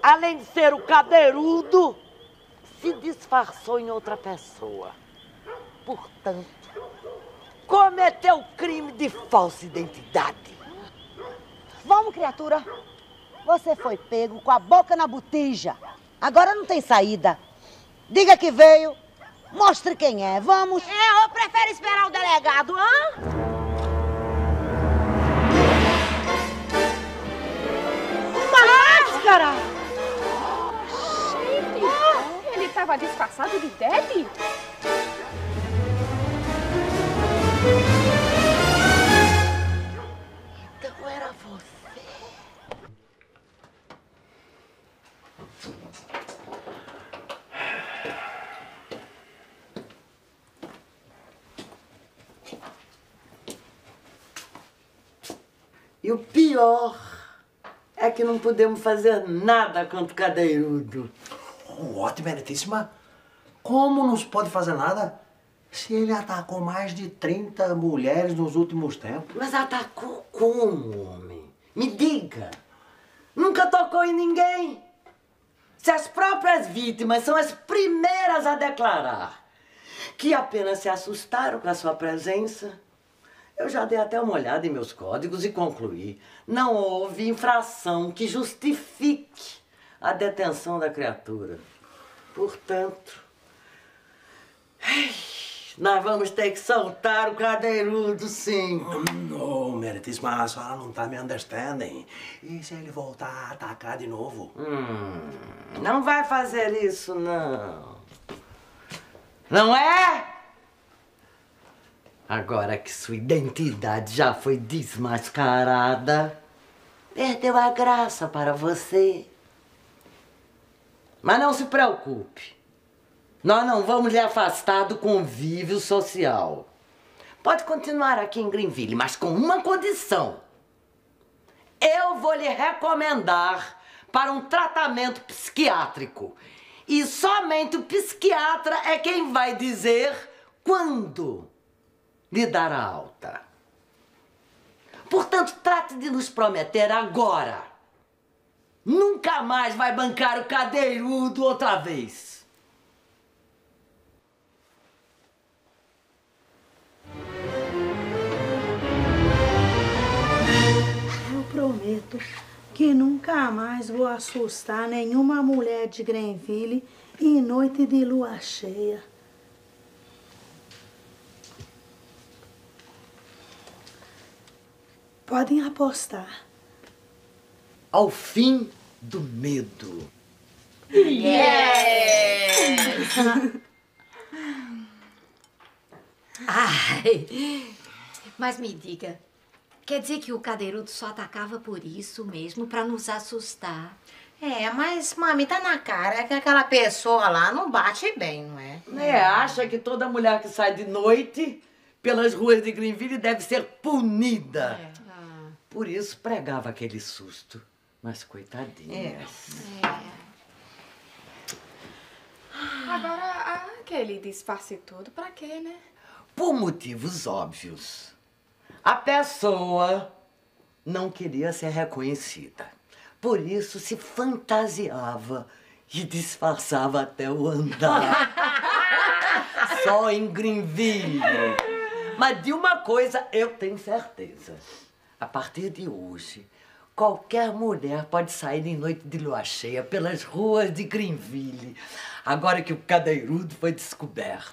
além de ser o cadeirudo, se disfarçou em outra pessoa. Portanto, cometeu crime de falsa identidade. Vamos, criatura. Você foi pego com a boca na botija. Agora não tem saída. Diga que veio. Mostre quem é. Vamos. Ou prefere esperar o delegado, hã? Máscara! Gente, ele estava disfarçado de Debbie? Então era você. E o pior é que não podemos fazer nada contra o cadeirudo. Ótimo, Meritíssima. Como não se pode fazer nada se ele atacou mais de 30 mulheres nos últimos tempos? Mas atacou como, homem? Me diga. Nunca tocou em ninguém. Se as próprias vítimas são as primeiras a declarar que apenas se assustaram com a sua presença, eu já dei até uma olhada em meus códigos e concluí: não houve infração que justifique a detenção da criatura. Portanto, nós vamos ter que soltar o cadeirudo, sim. Não, Meritíssima, a senhora não tá me understanding. E se ele voltar a atacar de novo? Não vai fazer isso, não. Não é? Agora que sua identidade já foi desmascarada, perdeu a graça para você. Mas não se preocupe. Nós não vamos lhe afastar do convívio social. Pode continuar aqui em Greenville, mas com uma condição. Eu vou lhe recomendar para um tratamento psiquiátrico. E somente o psiquiatra é quem vai dizer quando lhe dar a alta. Portanto, trate de nos prometer agora. Nunca mais vai bancar o cadeirudo outra vez. Eu prometo que nunca mais vou assustar nenhuma mulher de Greenville em noite de lua cheia. Podem apostar. Ao fim do medo. Ai, mas me diga, quer dizer que o cadeirudo só atacava por isso mesmo, pra nos assustar? Mas, mami, tá na cara que aquela pessoa lá não bate bem, não é? Acha que toda mulher que sai de noite pelas ruas de Greenville deve ser punida. Por isso pregava aquele susto. Mas coitadinha. Agora, aquele disfarce todo, pra quê, né? Por motivos óbvios. A pessoa não queria ser reconhecida. Por isso se fantasiava e disfarçava até o andar. Só em Greenville. Mas de uma coisa eu tenho certeza. A partir de hoje, qualquer mulher pode sair em noite de lua cheia pelas ruas de Greenville, agora que o cadeirudo foi descoberto.